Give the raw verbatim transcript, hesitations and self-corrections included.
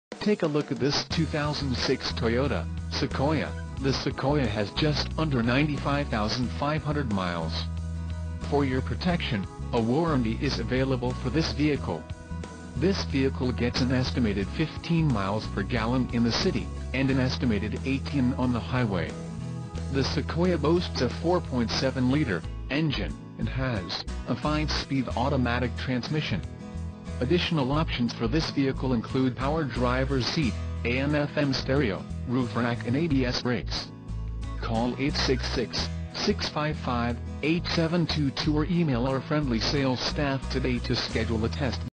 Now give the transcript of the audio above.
Take a look at this two thousand six Toyota Sequoia. The Sequoia has just under ninety-five thousand five hundred miles. For your protection, a warranty is available for this vehicle. This vehicle gets an estimated fifteen miles per gallon in the city, and an estimated eighteen on the highway. The Sequoia boasts a four point seven liter engine, and has a five-speed automatic transmission. Additional options for this vehicle include power driver's seat, A M F M stereo, roof rack and A B S brakes. Call eight six six, six five five, eight seven two two or email our friendly sales staff today to schedule a test